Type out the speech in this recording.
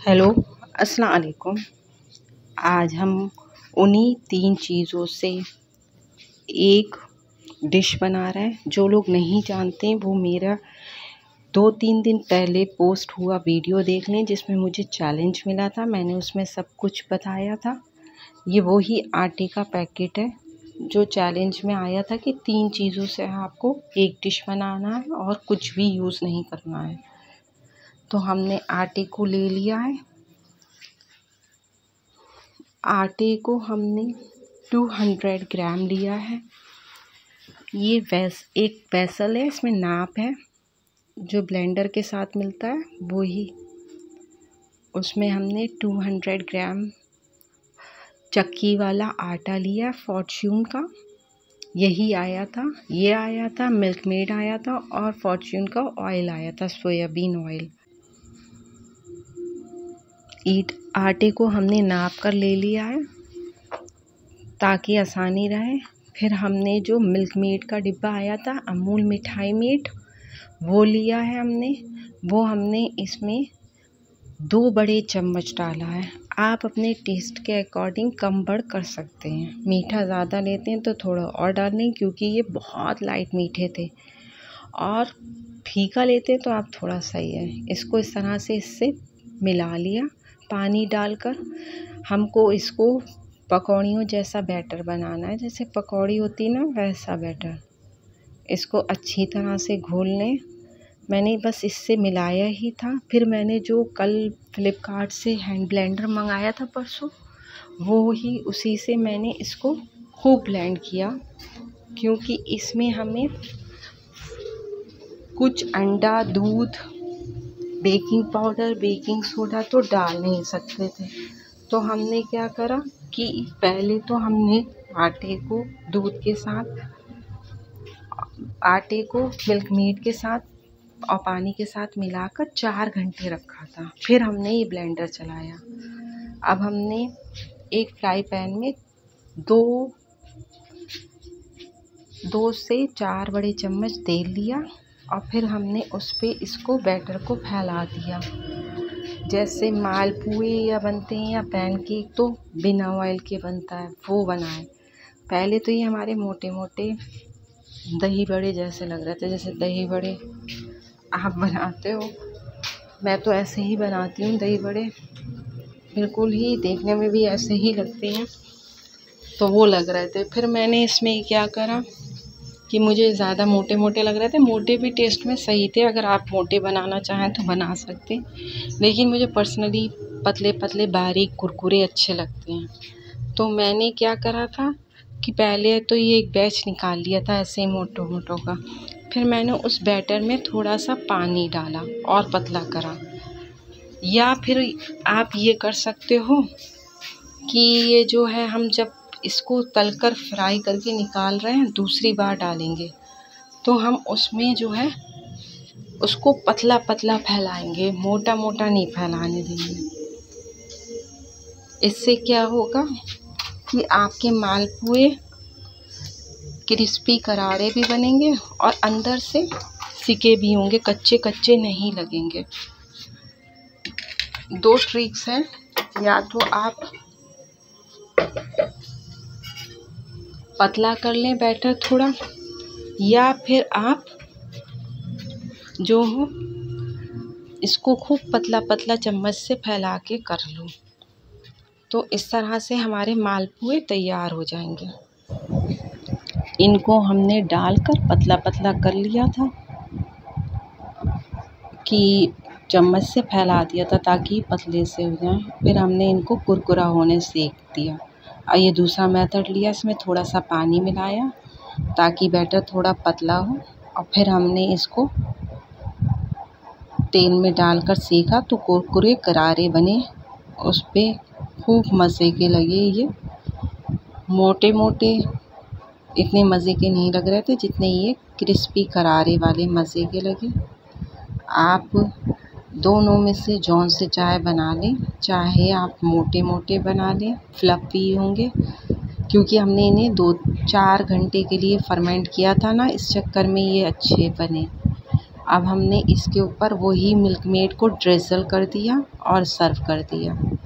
Hello, अस्सलाम वालेकुम। आज हम उन्हीं 3 चीज़ों से एक डिश बना रहे हैं। जो लोग नहीं जानते वो मेरा 2-3 दिन पहले पोस्ट हुआ वीडियो देख लें, जिसमें मुझे चैलेंज मिला था। मैंने उसमें सब कुछ बताया था। ये वही आटे का पैकेट है जो चैलेंज में आया था कि 3 चीज़ों से आपको एक डिश बनाना है और कुछ भी यूज़ नहीं करना है। तो हमने आटे को ले लिया है। आटे को हमने 200 ग्राम लिया है। ये एक वेसल है, इसमें नाप है जो ब्लेंडर के साथ मिलता है वो ही। उसमें हमने 200 ग्राम चक्की वाला आटा लिया, फॉर्च्यून का। यही आया था, ये आया था, मिल्कमेड आया था और फॉर्च्यून का ऑयल आया था, सोयाबीन ऑयल। आटे को हमने नाप कर ले लिया है ताकि आसानी रहे। फिर हमने जो मिल्कमेड का डिब्बा आया था, अमूल मिठाई मेड, वो लिया है हमने। वो हमने इसमें 2 बड़े चम्मच डाला है। आप अपने टेस्ट के अकॉर्डिंग कम बढ़ कर सकते हैं। मीठा ज़्यादा लेते हैं तो थोड़ा और डाल लें, क्योंकि ये बहुत लाइट मीठे थे। और फीका लेते हैं तो आप थोड़ा सही है। इसको इस तरह से इससे मिला लिया पानी डालकर। हमको इसको पकौड़ियों जैसा बैटर बनाना है, जैसे पकौड़ी होती ना वैसा बैटर। इसको अच्छी तरह से घोल लें। मैंने बस इससे मिलाया ही था। फिर मैंने जो कल फ्लिपकार्ट से हैंड ब्लेंडर मंगाया था परसों, वो ही उसी से मैंने इसको खूब ब्लेंड किया, क्योंकि इसमें हमें कुछ अंडा, दूध, बेकिंग पाउडर, बेकिंग सोडा तो डाल नहीं सकते थे। तो हमने क्या करा कि पहले तो हमने आटे को दूध के साथ, आटे को मिल्कमेड के साथ और पानी के साथ मिलाकर 4 घंटे रखा था। फिर हमने ये ब्लेंडर चलाया। अब हमने एक फ्राई पैन में 2 से 4 बड़े चम्मच तेल लिया और फिर हमने उस पर इसको बैटर को फैला दिया। जैसे मालपुए या बनते हैं या पैनकेक तो बिना ऑयल के बनता है, वो बनाए। पहले तो ये हमारे मोटे मोटे दही बड़े जैसे लग रहे थे, जैसे दही बड़े आप बनाते हो। मैं तो ऐसे ही बनाती हूँ दही बड़े, बिल्कुल ही देखने में भी ऐसे ही लगते हैं। तो वो लग रहे थे। फिर मैंने इसमें क्या करा कि मुझे ज़्यादा मोटे मोटे लग रहे थे। मोटे भी टेस्ट में सही थे, अगर आप मोटे बनाना चाहें तो बना सकते, लेकिन मुझे पर्सनली पतले पतले बारीक कुरकुरे अच्छे लगते हैं। तो मैंने क्या करा था कि पहले तो ये एक बैच निकाल लिया था ऐसे ही मोटो मोटो का। फिर मैंने उस बैटर में थोड़ा सा पानी डाला और पतला करा। या फिर आप ये कर सकते हो कि ये जो है, हम जब इसको तलकर फ्राई करके निकाल रहे हैं, दूसरी बार डालेंगे तो हम उसमें जो है उसको पतला पतला फैलाएंगे, मोटा मोटा नहीं फैलाने देंगे। इससे क्या होगा कि आपके मालपुए क्रिस्पी करारे भी बनेंगे और अंदर से सिके भी होंगे, कच्चे कच्चे नहीं लगेंगे। 2 ट्रिक्स हैं, या तो आप पतला कर लें बैटर थोड़ा, या फिर आप जो हो इसको खूब पतला पतला चम्मच से फैला के कर लो। तो इस तरह से हमारे मालपुए तैयार हो जाएंगे। इनको हमने डालकर पतला पतला कर लिया था कि चम्मच से फैला दिया था ताकि पतले से हो जाएं। फिर हमने इनको कुरकुरा होने सेक दिया। और ये दूसरा मेथड लिया, इसमें थोड़ा सा पानी मिलाया ताकि बैटर थोड़ा पतला हो, और फिर हमने इसको तेल में डालकर सेका तो कुरकुरे करारे बने। उस पे खूब मज़े के लगे। ये मोटे मोटे इतने मज़े के नहीं लग रहे थे जितने ये क्रिस्पी करारे वाले मज़े के लगे। आप दोनों में से जौन से चाहे बना लें, चाहे आप मोटे मोटे बना लें, फ्लफ़ी होंगे, क्योंकि हमने इन्हें 2-4 घंटे के लिए फर्मेंट किया था ना, इस चक्कर में ये अच्छे बने। अब हमने इसके ऊपर वही मिल्क मेड को ड्रिज़ल कर दिया और सर्व कर दिया।